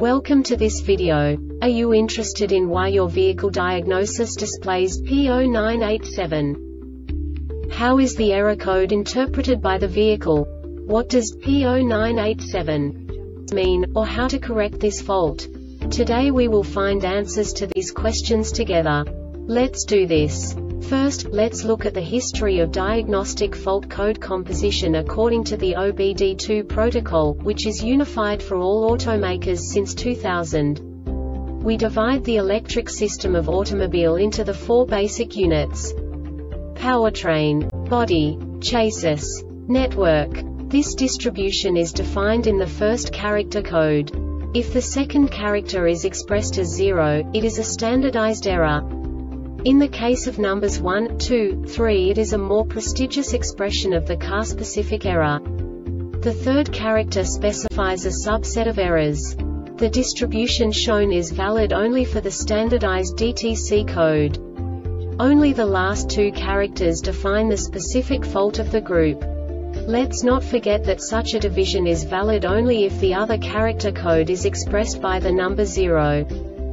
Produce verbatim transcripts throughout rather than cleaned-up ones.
Welcome to this video. Are you interested in why your vehicle diagnosis displays P zero nine eight seven? How is the error code interpreted by the vehicle? What does P zero nine eight seven mean, or how to correct this fault? Today we will find answers to these questions together. Let's do this. First, let's look at the history of diagnostic fault code composition according to the O B D two protocol, which is unified for all automakers since two thousand. We divide the electric system of automobile into the four basic units: powertrain, body, chassis, network. This distribution is defined in the first character code. If the second character is expressed as zero, it is a standardized error. In the case of numbers one, two, three, it is a more prestigious expression of the car-specific error. The third character specifies a subset of errors. The distribution shown is valid only for the standardized D T C code. Only the last two characters define the specific fault of the group. Let's not forget that such a division is valid only if the other character code is expressed by the number zero.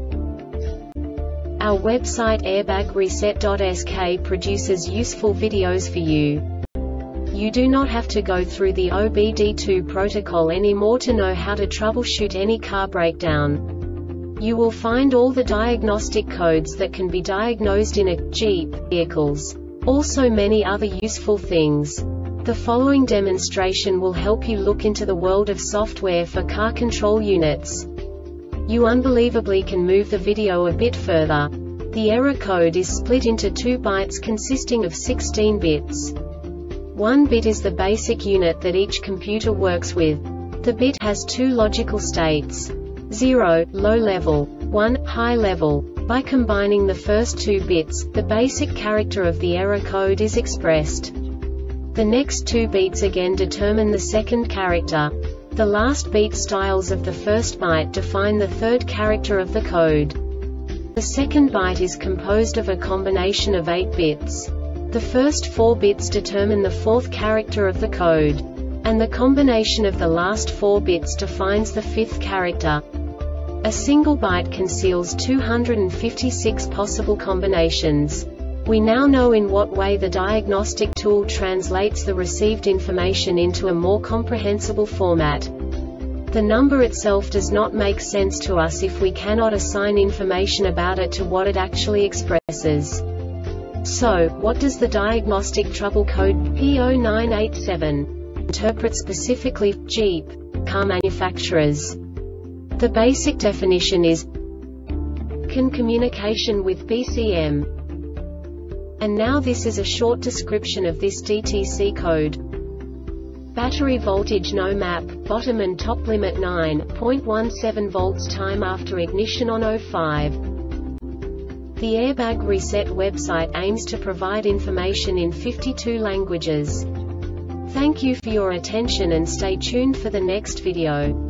Our website airbag reset dot S K produces useful videos for you. You do not have to go through the O B D two protocol anymore to know how to troubleshoot any car breakdown. You will find all the diagnostic codes that can be diagnosed in a Jeep vehicles. Also many other useful things. The following demonstration will help you look into the world of software for car control units. You unbelievably can move the video a bit further. The error code is split into two bytes consisting of sixteen bits. One bit is the basic unit that each computer works with. The bit has two logical states: zero, low level, one, high level. By combining the first two bits, the basic character of the error code is expressed. The next two beats again determine the second character. The last beat styles of the first byte define the third character of the code. The second byte is composed of a combination of eight bits. The first four bits determine the fourth character of the code. And the combination of the last four bits defines the fifth character. A single byte conceals two hundred fifty-six possible combinations. We now know in what way the diagnostic tool translates the received information into a more comprehensible format. The number itself does not make sense to us if we cannot assign information about it to what it actually expresses. So, what does the diagnostic trouble code P zero nine eight seven interpret specifically for Jeep car manufacturers? The basic definition is CAN communication with B C M. And now this is a short description of this D T C code. Battery voltage no map, bottom and top limit nine point one seven volts, time after ignition on oh five. The Airbag Reset website aims to provide information in fifty-two languages. Thank you for your attention and stay tuned for the next video.